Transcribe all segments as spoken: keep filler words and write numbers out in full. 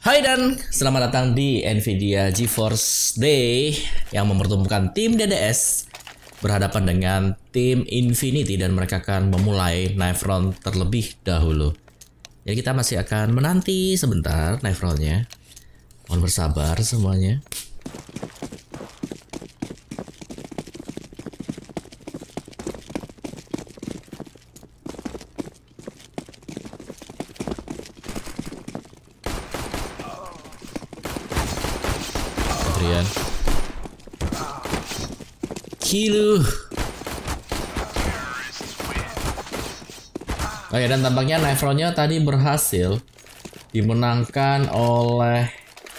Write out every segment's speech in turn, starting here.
Hai dan selamat datang di Nvidia GeForce Day yang mempertemukan tim D D S berhadapan dengan tim Infinity dan mereka akan memulai knife round terlebih dahulu. Jadi kita masih akan menanti sebentar knife roundnya. Mohon bersabar semuanya. Adrian Kilu. Oke, dan tampaknya knife roundnya tadi berhasil dimenangkan oleh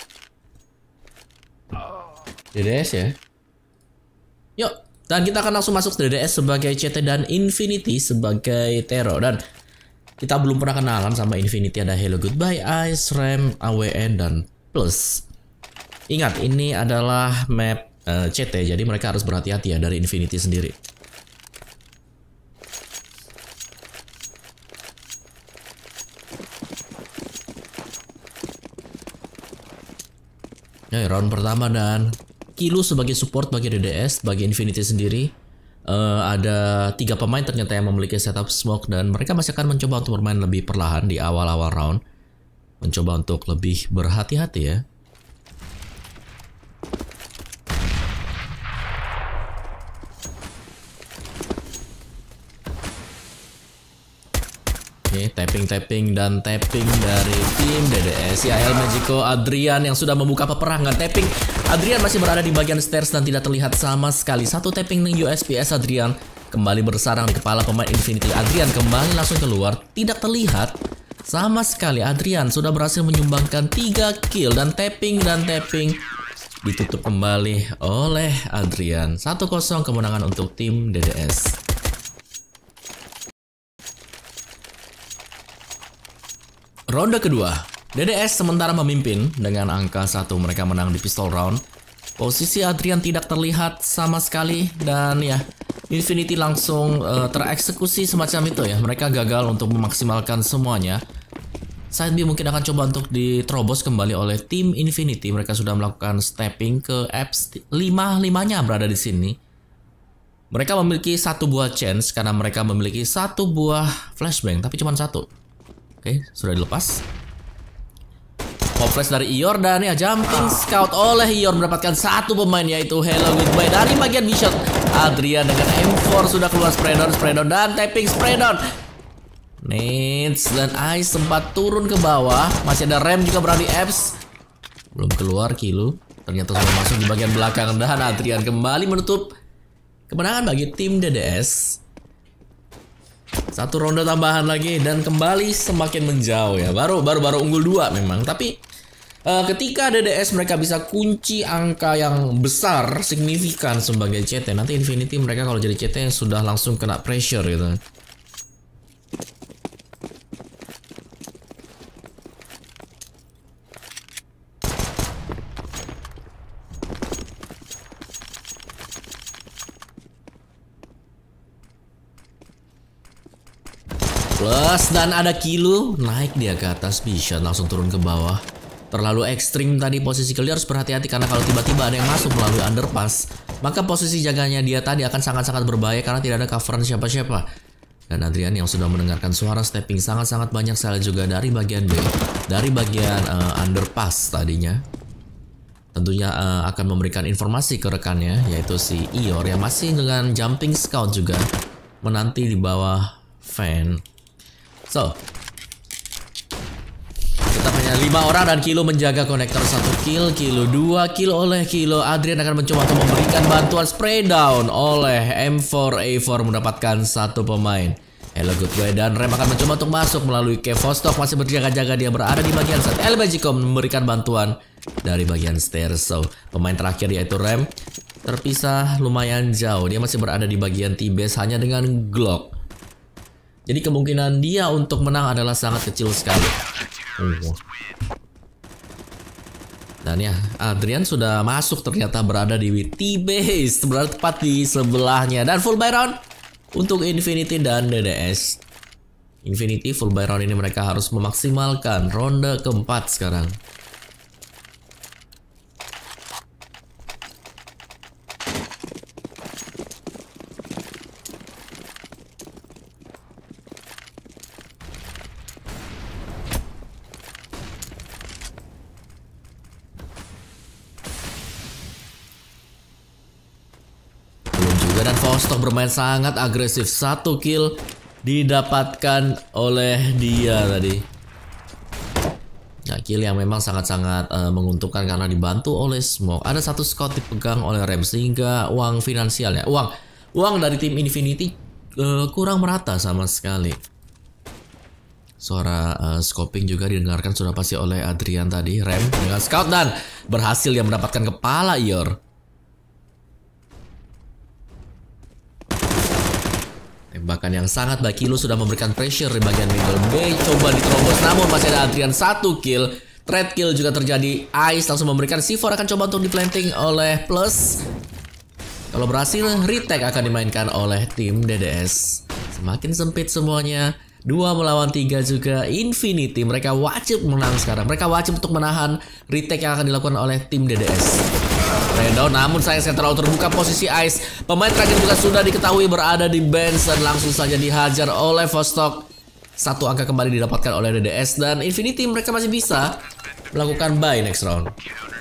D D S ya. Yuk, dan kita akan langsung masuk D D S sebagai C T dan Infinity sebagai Tero. Dan kita belum pernah kenalan sama Infinity. Ada Hello Goodbye Ice, Ram, A W N, dan Plus. Ingat, ini adalah map uh, C T, jadi mereka harus berhati-hati ya dari Infinity sendiri. Ya, round pertama dan Kilu sebagai support bagi D D S, bagi Infinity sendiri. Uh, ada tiga pemain ternyata yang memiliki setup smoke dan mereka masih akan mencoba untuk bermain lebih perlahan di awal-awal round. Mencoba untuk lebih berhati-hati ya. Oke, tapping-tapping dan tapping dari tim D D S. Ya, El Magico Adrian yang sudah membuka peperangan. Tapping Adrian masih berada di bagian stairs dan tidak terlihat sama sekali. Satu tapping U S P S Adrian kembali bersarang di kepala pemain Infinity. Adrian kembali langsung keluar, tidak terlihat sama sekali. Adrian sudah berhasil menyumbangkan tiga kill dan tapping dan tapping ditutup kembali oleh Adrian. satu kosong kemenangan untuk tim D D S. Ronde kedua, D D S sementara memimpin dengan angka satu. Mereka menang di pistol round. Posisi Adrian tidak terlihat sama sekali dan ya, Infinity langsung uh, tereksekusi semacam itu ya. Mereka gagal untuk memaksimalkan semuanya. Side B mungkin akan coba untuk diterobos kembali oleh tim Infinity. Mereka sudah melakukan stepping ke apps lima limanya berada di sini. Mereka memiliki satu buah chance karena mereka memiliki satu buah flashbang, tapi cuma satu. Oke, sudah dilepas. Pop flash dari Ior dan ya jumping scout oleh Ior mendapatkan satu pemain yaitu Hello Goodbye dari bagian B-shot. Adrian dengan M four sudah keluar spray down, spray down dan tapping spray down. Nits dan Ice sempat turun ke bawah. Masih ada Ram juga berada di apps. Belum keluar Kilu. Ternyata sudah masuk di bagian belakang dan Adrian kembali menutup kemenangan bagi tim D D S. Satu ronde tambahan lagi dan kembali semakin menjauh ya. Baru baru baru unggul dua memang, tapi uh, ketika D D S mereka bisa kunci angka yang besar signifikan sebagai C T, nanti Infinity mereka kalau jadi C T sudah langsung kena pressure gitu. Plus dan ada Kilu naik dia ke atas B-shot langsung turun ke bawah. Terlalu ekstrim tadi posisi Kilu, harus berhati-hati karena kalau tiba-tiba ada yang masuk melalui underpass, maka posisi jaganya dia tadi akan sangat-sangat berbahaya karena tidak ada coveran siapa-siapa. Dan Adrian yang sudah mendengarkan suara stepping sangat-sangat banyak sekali juga dari bagian B, dari bagian uh, underpass tadinya. Tentunya uh, akan memberikan informasi ke rekannya yaitu si Ior yang masih dengan jumping scout juga menanti di bawah fan. So, kita punya lima orang dan Kilu menjaga konektor satu kill, Kilu dua kill oleh Kilu. Adrian akan mencoba untuk memberikan bantuan spray down oleh M four A four mendapatkan satu pemain. Hello Goodbye dan Ram akan mencoba untuk masuk melalui cave. Vostok masih berjaga-jaga, dia berada di bagian saat El Magico memberikan bantuan dari bagian stairs. So, pemain terakhir yaitu Ram terpisah lumayan jauh. Dia masih berada di bagian T-base hanya dengan Glock. Jadi kemungkinan dia untuk menang adalah sangat kecil sekali. Oh. Dan ya, Adrian sudah masuk ternyata berada di T-base, berada tepat di sebelahnya. Dan full buy round untuk Infinity dan D D S. Infinity full buy round ini mereka harus memaksimalkan ronde keempat sekarang. dan Vostok bermain sangat agresif. Satu kill didapatkan oleh dia tadi. Ya, kill yang memang sangat-sangat uh, menguntungkan karena dibantu oleh Smoke. Ada satu squad dipegang oleh Rem sehingga uang finansialnya, uang uang dari tim Infinity uh, kurang merata sama sekali. Suara uh, scoping juga didengarkan sudah pasti oleh Adrian tadi. Rem dengan scout dan berhasil yang mendapatkan kepala Ior. Tembakan yang sangat baik. Kilo sudah memberikan pressure di bagian middle. B coba diterobos namun masih ada Adrian satu kill. Threat kill juga terjadi. Ice langsung memberikan C four akan coba untuk diplanting oleh Plus. Kalau berhasil retake akan dimainkan oleh tim D D S. Semakin sempit semuanya. Dua melawan tiga juga Infinity. Mereka wajib menang sekarang. Mereka wajib untuk menahan retake yang akan dilakukan oleh tim D D S. Redown, namun sayang saya terlalu terbuka posisi Ice. Pemain terakhir juga sudah diketahui berada di bench dan langsung saja dihajar oleh Vostok. Satu angka kembali didapatkan oleh D D S dan Infinity mereka masih bisa melakukan buy next round.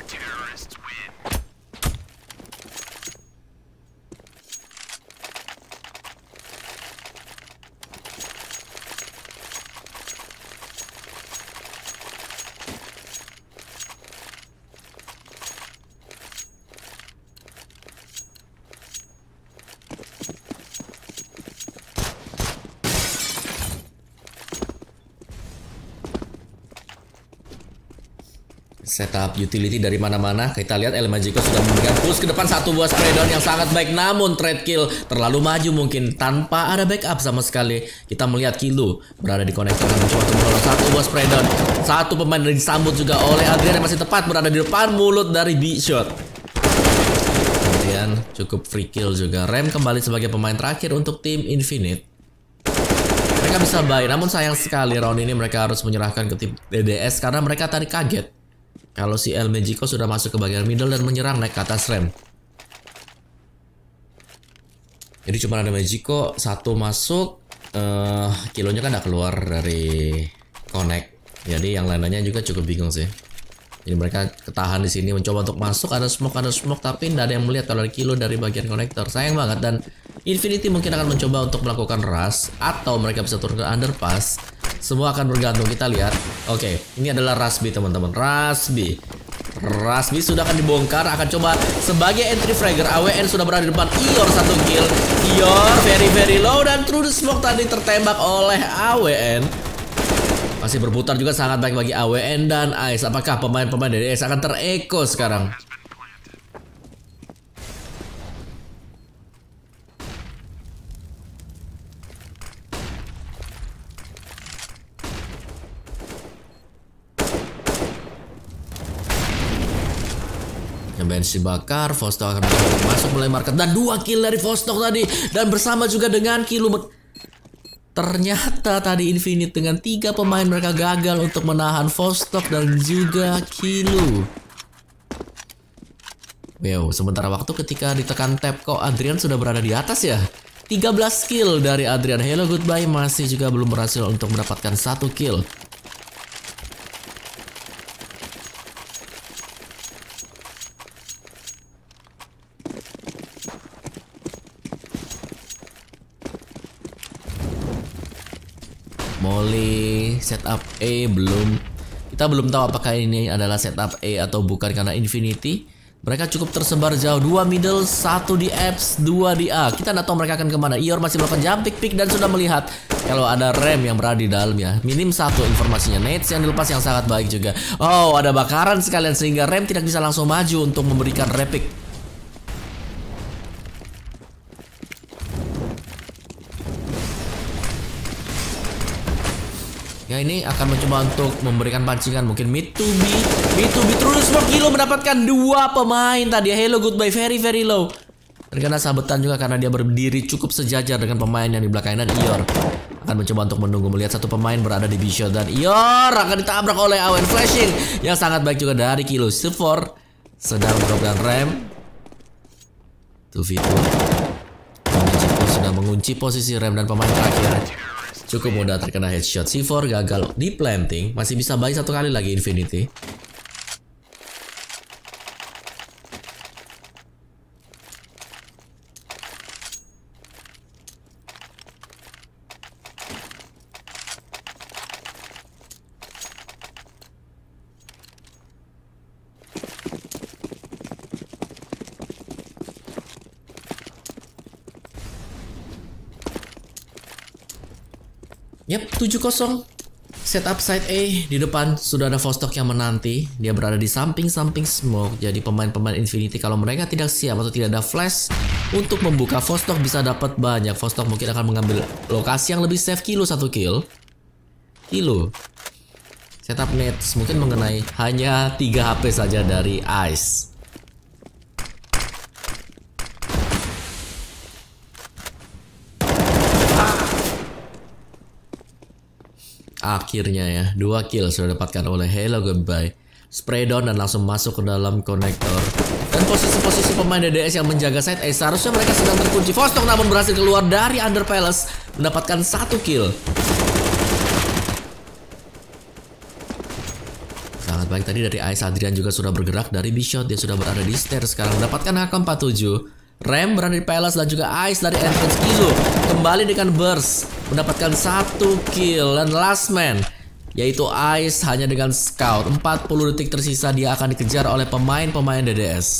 Setup utility dari mana-mana. Kita lihat El Magico sudah memberikan push ke depan satu buah spray down yang sangat baik. Namun trade kill terlalu maju mungkin tanpa ada backup sama sekali. Kita melihat Kilo berada di konektor dan mencoba untuk menolong satu buah spray down. Satu pemain disambut juga oleh Adrian yang masih tepat berada di depan mulut dari B shot. Kemudian cukup free kill juga. Rem kembali sebagai pemain terakhir untuk tim Infinite. Mereka bisa buy, namun sayang sekali round ini mereka harus menyerahkan ke tim D D S karena mereka tadi kaget kalau si El Magico sudah masuk ke bagian middle dan menyerang naik ke atas Rem. Jadi cuma ada Magico satu masuk, uh, kilonya kan udah keluar dari connect. Jadi yang lainnya juga cukup bingung sih. Jadi mereka ketahan di sini mencoba untuk masuk, ada smoke ada smoke tapi tidak ada yang melihat kalau ada kilo dari bagian konektor. Sayang banget. Dan Infinity mungkin akan mencoba untuk melakukan rush atau mereka bisa turun ke underpass. Semua akan bergantung, kita lihat. Oke, ini adalah Rush B teman-teman. Rush B. Rush B sudah akan dibongkar, akan coba sebagai entry fragger. A W N sudah berada di depan. Ior satu kill. Ior very very low dan through the smoke tadi tertembak oleh A W N. Masih berputar juga sangat baik bagi A W N dan Ice. Apakah pemain-pemain D D S akan tereko sekarang? Bench dibakar, Vostok akan masuk mulai market dan dua kill dari Vostok tadi dan bersama juga dengan Kilo. Ternyata tadi Infinite dengan tiga pemain mereka gagal untuk menahan Vostok dan juga Kilo. Wow, sementara waktu ketika ditekan tab kok Adrian sudah berada di atas ya. tiga belas kill dari Adrian. Hello goodbye masih juga belum berhasil untuk mendapatkan satu kill. Molly setup A belum. Kita belum tahu apakah ini adalah setup A atau bukan karena Infinity. Mereka cukup tersebar jauh. Dua middle, satu di apps, dua di A. Kita tidak tahu mereka akan kemana. Ior masih melakukan jump pick pick dan sudah melihat kalau ada Rem yang berada di dalamnya. Minim satu informasinya. Nades yang dilepas yang sangat baik juga. Oh, ada bakaran sekalian sehingga Rem tidak bisa langsung maju untuk memberikan repick. Ya ini akan mencoba untuk memberikan pancingan mungkin mid to B, mid to B terus smoke. Kilo mendapatkan dua pemain tadi. Hello goodbye very very low. Terkena sabetan juga karena dia berdiri cukup sejajar dengan pemain yang di belakangnya. Dan Ior akan mencoba untuk menunggu melihat satu pemain berada di B-shot dan Ior akan ditabrak oleh A W N flashing yang sangat baik juga dari Kilo. C four sedang mendapatkan Rem dua v dua. Sudah mengunci posisi Rem dan pemain terakhir cukup mudah terkena headshot. C four gagal di planting. Masih bisa buy satu kali lagi Infinity. Yap, tujuh kosong. Setup side A, di depan sudah ada Vostok yang menanti. Dia berada di samping-samping smoke. Jadi pemain-pemain Infinity kalau mereka tidak siap atau tidak ada flash untuk membuka Vostok bisa dapat banyak. Vostok mungkin akan mengambil lokasi yang lebih safe. Kilo satu kill. Kilo. Setup nets mungkin mengenai hanya tiga H P saja dari Ice. Akhirnya ya, dua kill sudah dapatkan oleh Hello Goodbye. Spray down dan langsung masuk ke dalam konektor. Dan posisi-posisi pemain D D S yang menjaga side A seharusnya mereka sedang terkunci. Vostok namun berhasil keluar dari Under Palace mendapatkan satu kill. Sangat baik tadi dari Ice. Adrian juga sudah bergerak dari B-Shot. Dia sudah berada di stair sekarang mendapatkan H K empat puluh tujuh. Ram berada di Palace dan juga Ice dari entrance. Kilo kembali dengan burst mendapatkan satu kill. Dan last man yaitu Ice hanya dengan scout. Empat puluh detik tersisa dia akan dikejar oleh pemain-pemain D D S.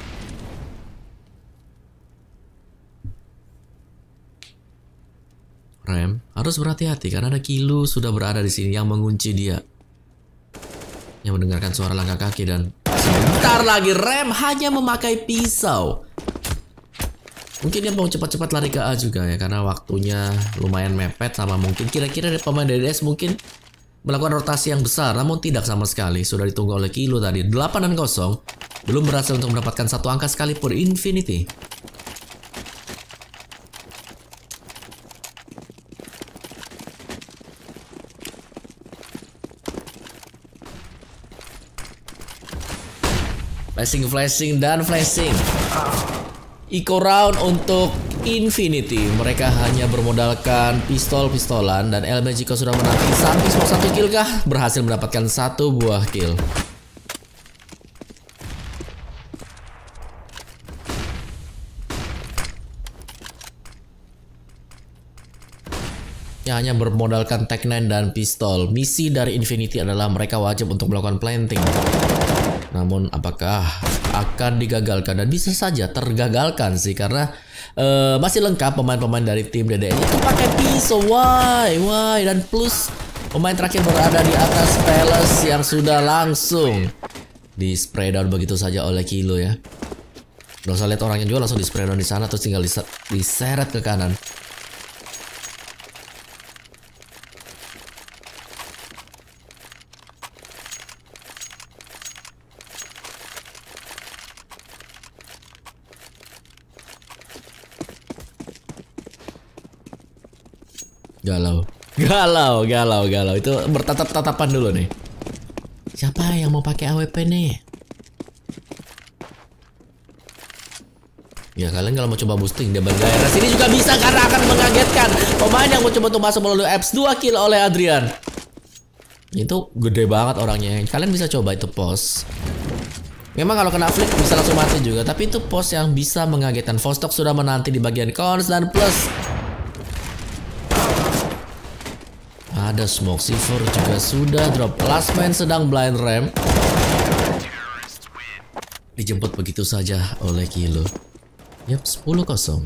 Ram harus berhati-hati karena ada Kilo sudah berada di sini yang mengunci dia. Yang mendengarkan suara langkah kaki dan sebentar lagi Ram hanya memakai pisau. Mungkin dia mau cepat-cepat lari ke A juga ya, karena waktunya lumayan mepet sama mungkin kira-kira pemain D D S mungkin melakukan rotasi yang besar, namun tidak sama sekali. Sudah ditunggu oleh Kilo tadi, delapan dan kosong. Belum berhasil untuk mendapatkan satu angka sekalipun Infinity. Flashing, flashing, dan flashing. Eco round untuk Infinity. Mereka hanya bermodalkan pistol-pistolan dan El Magico sudah menanti samping smoke. Satu kill kah? Berhasil mendapatkan satu buah kill. Ya, hanya bermodalkan Tech nine dan pistol. Misi dari Infinity adalah mereka wajib untuk melakukan planting. Namun apakah akan digagalkan? Dan bisa saja tergagalkan sih, karena uh, masih lengkap pemain-pemain dari tim D D S itu pakai pisau. Why? Why? Dan plus pemain terakhir berada di atas Palace yang sudah langsung di spray down begitu saja oleh Kilo ya. Nggak usah lihat orangnya juga, langsung di spray down di sana terus tinggal diseret ke kanan. Galau, galau, galau, galau. Itu bertatap-tatapan dulu nih. Siapa yang mau pakai A W P nih? Ya kalian kalau mau coba boosting double daerah sini juga bisa karena akan mengagetkan pemain yang mau coba untuk masuk melalui apps. Dua kill oleh Adrian. Itu gede banget orangnya. Kalian bisa coba itu pos. Memang kalau kena flick bisa langsung mati juga, tapi itu pos yang bisa mengagetkan. Vostok sudah menanti di bagian cons dan plus. Ada smoke, C four juga sudah drop. Last man sedang blind ram. Dijemput begitu saja oleh Kilo. Yap, sepuluh kosong.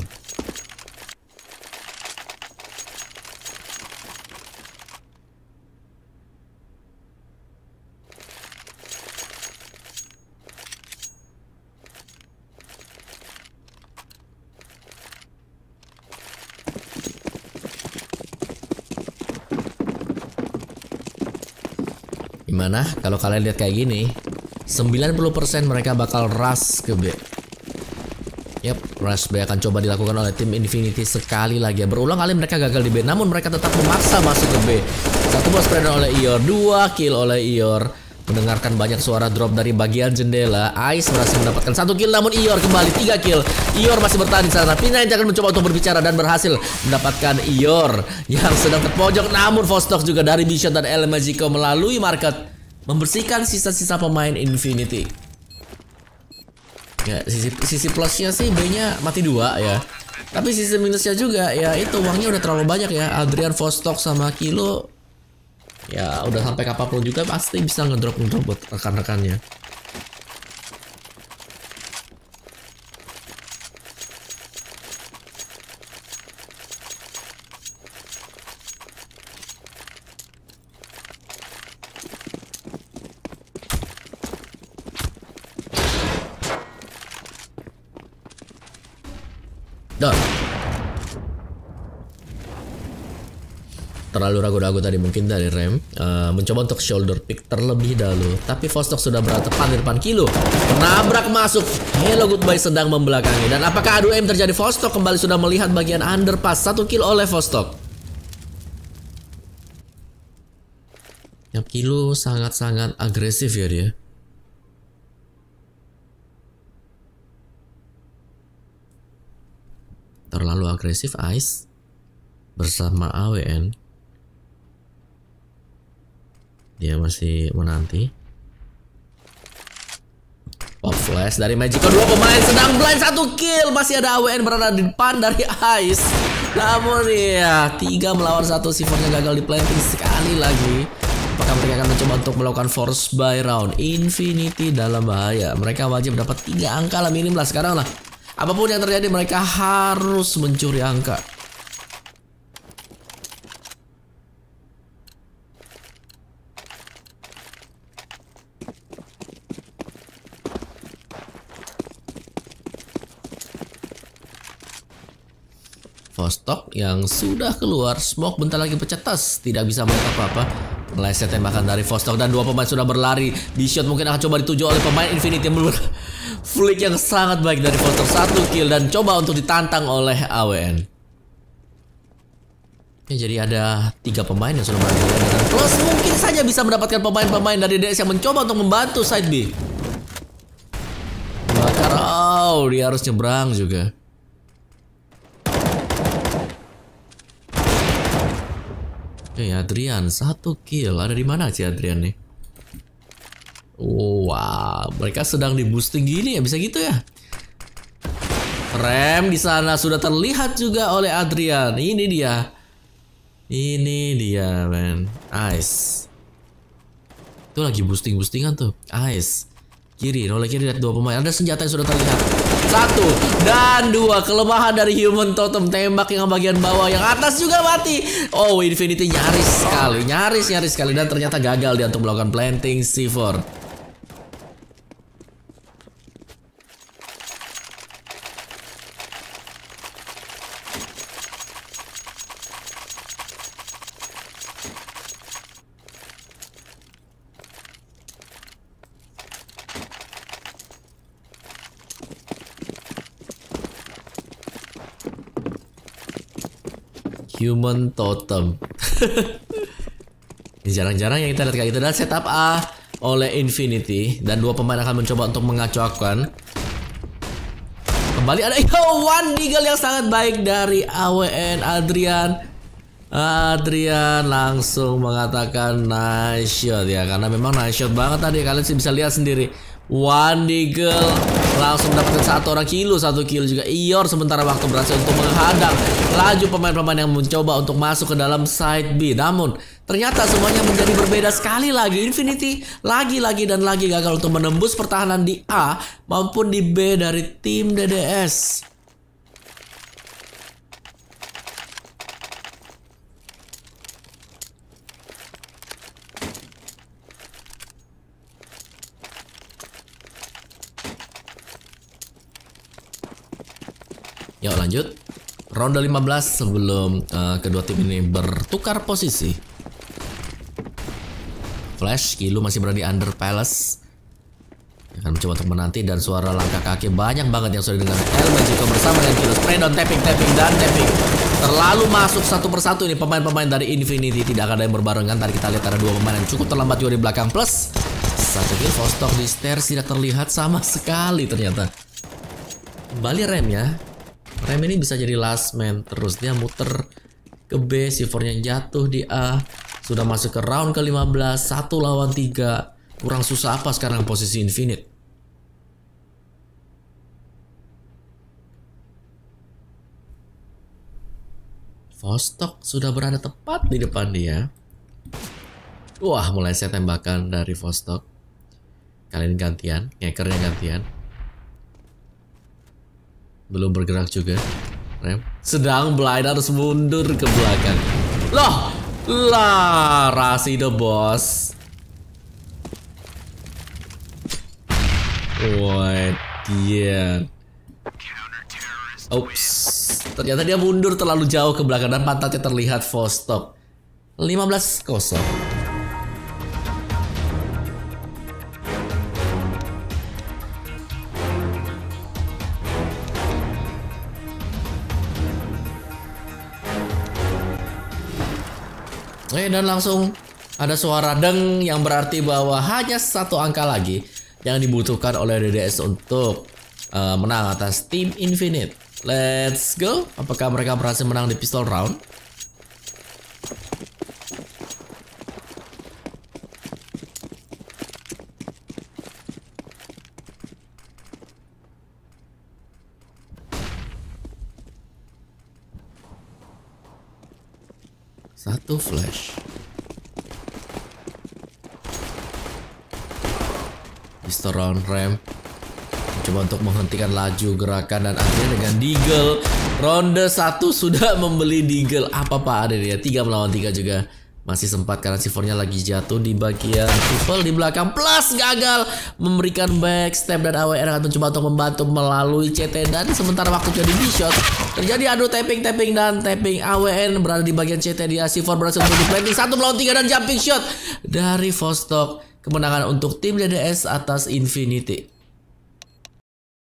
Gimana kalau kalian lihat kayak gini, sembilan puluh persen mereka bakal rush ke B. Yap, rush B akan coba dilakukan oleh tim Infinity sekali lagi. Berulang kali mereka gagal di B, namun mereka tetap memaksa masuk ke B. Satu buah spray oleh Ior, dua kill oleh Ior. Mendengarkan banyak suara drop dari bagian jendela, Ice berhasil mendapatkan satu kill, namun Ior kembali tiga kill. Ior masih bertahan di sana. P nine akan mencoba untuk berbicara dan berhasil mendapatkan Ior yang sedang terpojok, namun Vostok juga dari B-Shot dan El Magico melalui market membersihkan sisa-sisa pemain Infinity. Ya, sisi, sisi plusnya sih B-nya mati dua ya. Tapi sisi minusnya juga ya itu uangnya udah terlalu banyak ya. Adrian, Vostok sama Kilo ya udah sampai kapanpun juga pasti bisa ngedrop ngedrop buat rekan-rekannya. terlalu ragu-ragu tadi mungkin dari Rem. Uh, mencoba untuk shoulder pick terlebih dahulu. Tapi Vostok sudah berada tepat di depan Kilo. Menabrak masuk. Hello Goodbye sedang membelakangi. Dan apakah adu aim terjadi? Vostok kembali sudah melihat bagian underpass. Satu kill oleh Vostok. Yang Kilo sangat-sangat agresif ya dia. Terlalu agresif Ice bersama A W N. Dia masih menanti. Pop flash dari Magic. Kedua pemain sedang blind, satu kill. Masih ada A W N berada di depan dari Ice. Namun ya, tiga melawan satu. C four-nya gagal di planting sekali lagi. Apakah mereka akan mencoba untuk melakukan force buy round? Infinity dalam bahaya. Mereka wajib dapat tiga angka lah minim lah sekarang lah. Apapun yang terjadi mereka harus mencuri angka. Vostok yang sudah keluar, smoke bentar lagi pecah tas, tidak bisa melihat apa-apa. Meleset tembakan dari Vostok dan dua pemain sudah berlari. Di-shot mungkin akan coba dituju oleh pemain Infinity. Flick yang sangat baik dari Vostok, satu kill dan coba untuk ditantang oleh A W N. Ya, jadi ada tiga pemain yang sudah berada dan plus mungkin saja bisa mendapatkan pemain-pemain dari D S yang mencoba untuk membantu side B. Bakar, oh dia harus nyebrang juga. Oke, Adrian satu kill. Ada di mana sih Adrian nih? Oh, wow, mereka sedang di boosting gini ya, bisa gitu ya. Rem di sana sudah terlihat juga oleh Adrian. Ini dia. Ini dia, man. Ice. Itu lagi boosting-boostingan tuh. Ice. Kiri, oleh kiri lihat dua pemain. Ada senjata yang sudah terlihat. Satu dan dua. Kelemahan dari Human Totem. Tembak yang bagian bawah, yang atas juga mati. Oh, Infinity nyaris sekali. Nyaris-nyaris sekali. Dan ternyata gagal dia untuk melakukan planting C four. Human Totem. Ini jarang-jarang yang kita lihat kayak gitu. Dan setup A oleh Infinity. Dan dua pemain akan mencoba untuk mengacaukan. Kembali ada yo, one deagle yang sangat baik dari A W N. Adrian Adrian langsung mengatakan nice shot ya. Karena memang nice shot banget tadi. Kalian sih bisa lihat sendiri. One deagle langsung dapetin satu orang. Kilo, satu kill juga. Ior sementara waktu berhasil untuk menghadang laju pemain-pemain yang mencoba untuk masuk ke dalam side B. Namun ternyata semuanya menjadi berbeda sekali lagi. Infinity lagi-lagi dan lagi gagal untuk menembus pertahanan di A maupun di B dari tim D D S. Yuk lanjut. Ronde lima belas sebelum uh, kedua tim ini bertukar posisi. Flash, Kilo masih berada di under palace. Akan mencoba untuk menanti dan suara langkah kaki banyak banget yang sudah didengar. El Magico bersama dengan Kilo. Spray down, tapping, tapping, dan tapping. Terlalu masuk satu persatu ini pemain-pemain dari Infinity. Tidak ada yang berbarengan. Tadi kita lihat ada dua pemain yang cukup terlambat juga di belakang. Plus satu kill. Vostok di stairs tidak terlihat sama sekali ternyata. Kembali Rem ya. Rem ini bisa jadi last man terus. Dia muter ke B, C four-nya jatuh di A. Sudah masuk ke round ke lima belas, satu lawan tiga. Kurang susah apa sekarang posisi Infinite? Vostok sudah berada tepat di depan dia. Wah, mulai saya tembakan dari Vostok. Kalian gantian, ngackernya gantian. Belum bergerak juga. Rem sedang blind, harus mundur ke belakang. Loh, lah Rasido bos. Wah, dia. Oops, ternyata dia mundur terlalu jauh ke belakang dan pantatnya terlihat Vostok. lima belas kosong. Oke, dan langsung ada suara deng yang berarti bahwa hanya satu angka lagi yang dibutuhkan oleh D D S untuk uh, menang atas tim Infinite. Let's go. Apakah mereka berhasil menang di pistol round? Satu flash. Pistol round ramp. Coba untuk menghentikan laju gerakan dan akhirnya dengan Deagle ronde satu sudah membeli Deagle. Apa-apa ada dia, tiga melawan tiga juga. Masih sempat karena C four-nya lagi jatuh di bagian triple di belakang. Plus gagal memberikan backstep dan A W R akan mencoba untuk membantu melalui C T. Dan sementara waktu jadi di shot terjadi adu tapping-tapping dan tapping. A W N berada di bagian C T, dia C four berhasil untuk planting satu melawan tiga dan jumping shot dari Vostok. Kemenangan untuk tim D D S atas Infinity.